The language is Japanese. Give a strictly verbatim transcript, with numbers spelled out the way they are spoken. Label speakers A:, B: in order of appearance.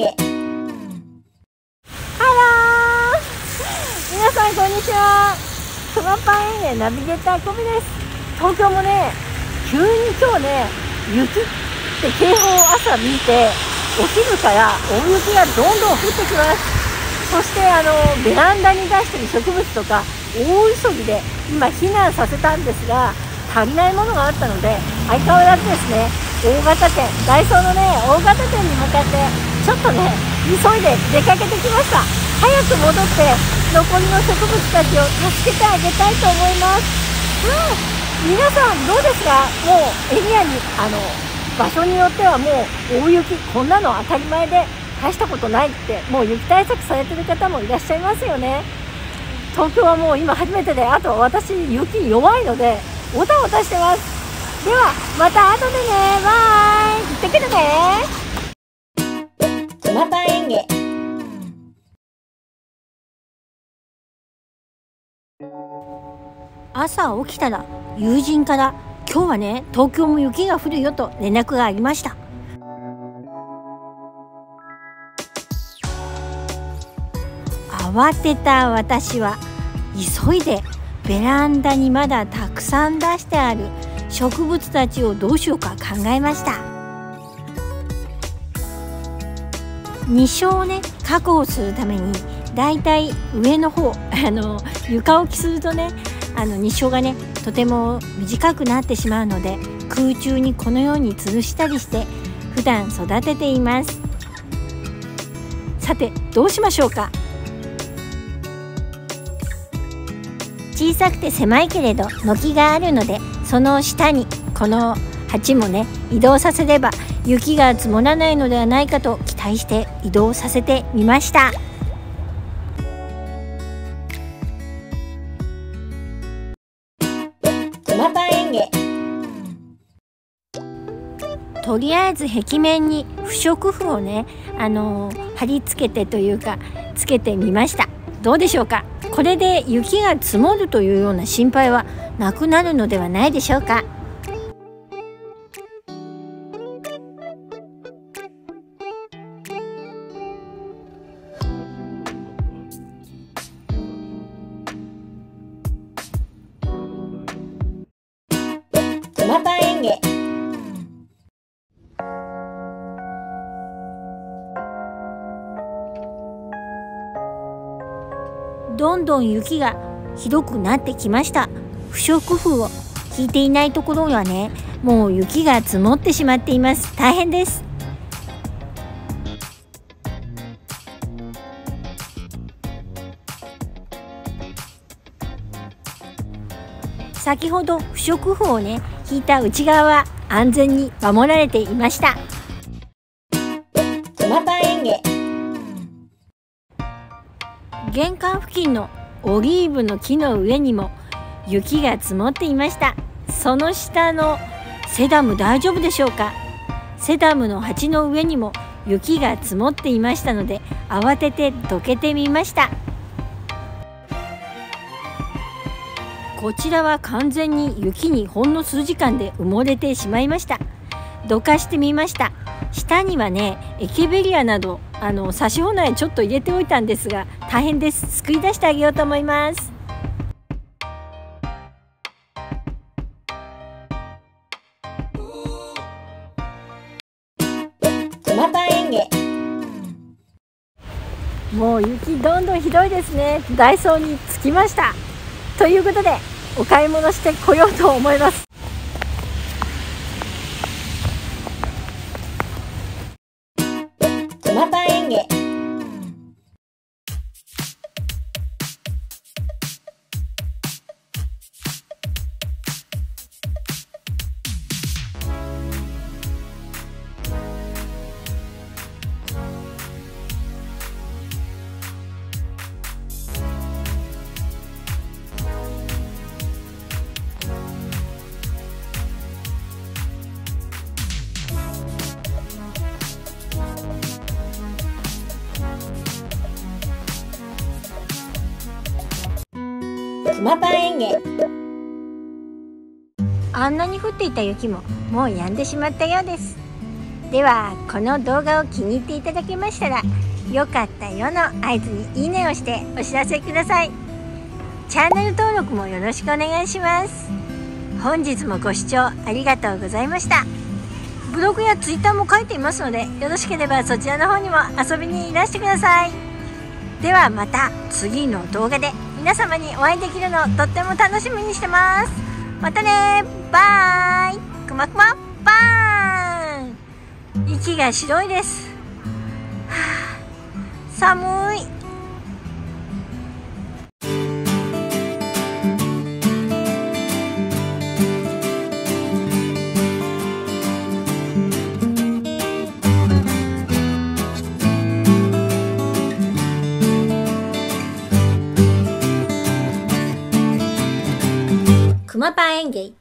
A: 芸。ハロー、皆さんこんにちは。くまパン園芸ナビゲーターコミです。東京もね、急に今日ね、雪って警報を朝見て、お昼から大雪がどんどん降ってきます。そしてあのベランダに出してる植物とか大急ぎで今避難させたんですが、足りないものがあったので相変わらずですね、大型店、ダイソーのね大型店に向かってちょっとね急いで出かけてきました。早く戻って残りの植物たちを助けてあげたいと思います。うん、皆さんどうですか？もうエリアにあの場所によってはもう大雪、こんなの当たり前で大したことないって、もう雪対策されてる方もいらっしゃいますよね。東京はもう今初めてで、あと私雪弱いのでおたおたしてます。ではまた後でね、バイ、行ってくるね。くまパン園芸。朝起きたら友人から今日はね東京も雪が降るよと連絡がありました。慌てた私は急いでベランダにまだたくさん出してある植物たちをどうしようか考えました。日照をね確保するためにだいたい上の方あの床置きするとね、あの日照がねとても短くなってしまうので、空中にこのように吊るしたりして普段育てています。さてどうしましょうか。小さくて狭いけれど軒があるので、その下にこの鉢もね移動させれば雪が積もらないのではないかと期待して移動させてみました。くまパン園芸。とりあえず壁面に不織布をねあのー、貼り付けてというかつけてみました。どうでしょうか。これで雪が積もるというような心配はなくなるのではないでしょうか。くまパン園芸。どんどん雪がひどくなってきました。不織布を引いていないところはね、もう雪が積もってしまっています。大変です。先ほど不織布をね引いた内側は安全に守られていました。くまパン園芸。玄関付近のオリーブの木の上にも雪が積もっていました。その下のセダム大丈夫でしょうか。セダムの鉢の上にも雪が積もっていましたので慌ててどけてみました。こちらは完全に雪にほんの数時間で埋もれてしまいました。どかしてみました。下にはねエケベリアなどあの差し穂苗ちょっと入れておいたんですが大変です。救い出してあげようと思います。くまパン園芸。もう雪どんどんひどいですね。ダイソーに着きました。ということでお買い物してこようと思います。くまパン園芸。くまパン園芸。あんなに降っていた雪ももう止んでしまったようです。 ではこの動画を気に入っていただけましたら、よかったよの合図にいいねをしてお知らせください。チャンネル登録もよろしくお願いします。本日もご視聴ありがとうございました。ブログやツイッターも書いていますので、よろしければそちらの方にも遊びにいらしてください。ではまた次の動画で皆様にお会いできるのをとっても楽しみにしてます。またね、バイ。くまくまバーン。息が白いです。はあ、寒い。くまパン園芸